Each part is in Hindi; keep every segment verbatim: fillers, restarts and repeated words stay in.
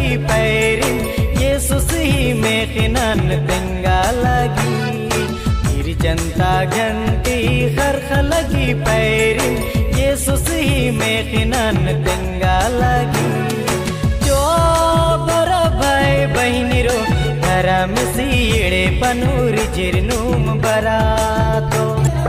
लगी पैरिन येसुस ही में खिनान तिंगा लगी फिर जनता घंटी खरख लगी पैरिन येसुस ही में खिनान तिंगा लगी जो बरा भाई बहनी रो धरा मिसीड़े पनूर जिरनूम बरातो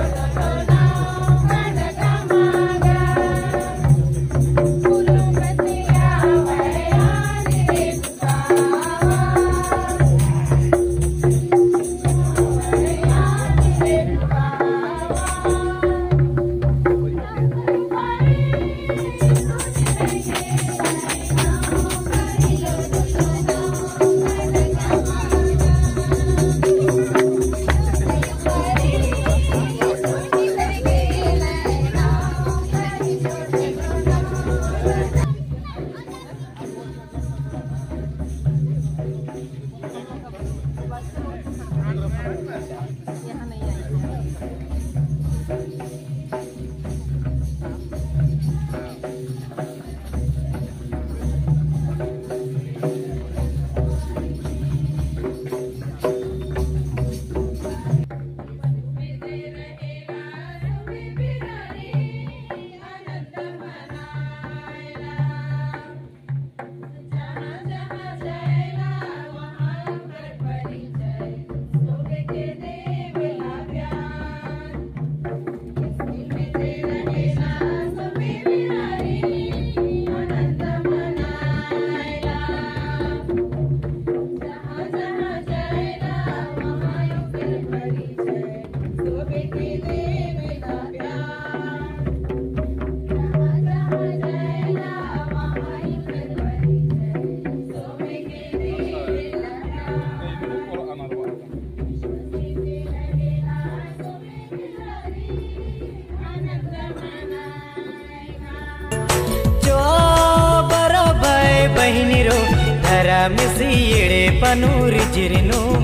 बहनी रो धरा मिसीड़े पनूर जिरनूम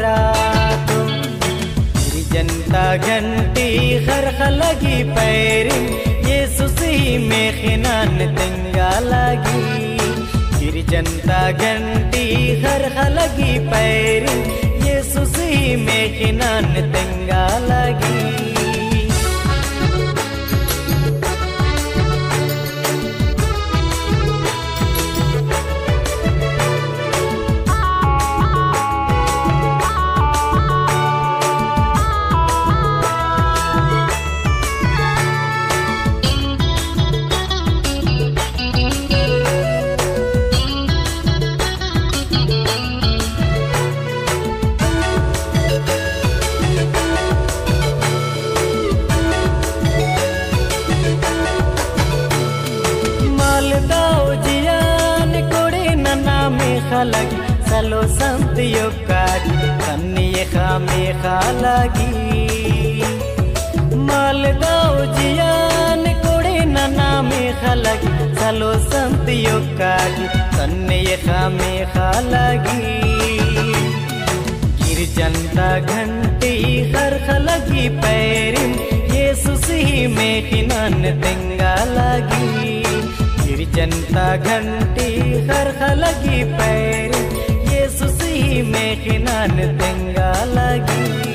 बरातो फिर जनता घंटी खरख लगी पैरिन येसुस ही में खिनान तिंगा लगी फिर जनता घंटी खरख लगी पैरिन येसुस ही में खिनान तिंगा लगी लगी सलो संत योगारी कन्नी खामे खालगी मालदाओ जियान कोड़े नना में खालगी सलो संत योगारी कन्नी खामे खालगी गिर जनता घंटी खरख लगी पैरिन येसुस ही में खिनान तिंगा लगी फिर जनता घंटी खरख लगी पैर येसुस ही में खिनान तिंगा लगी।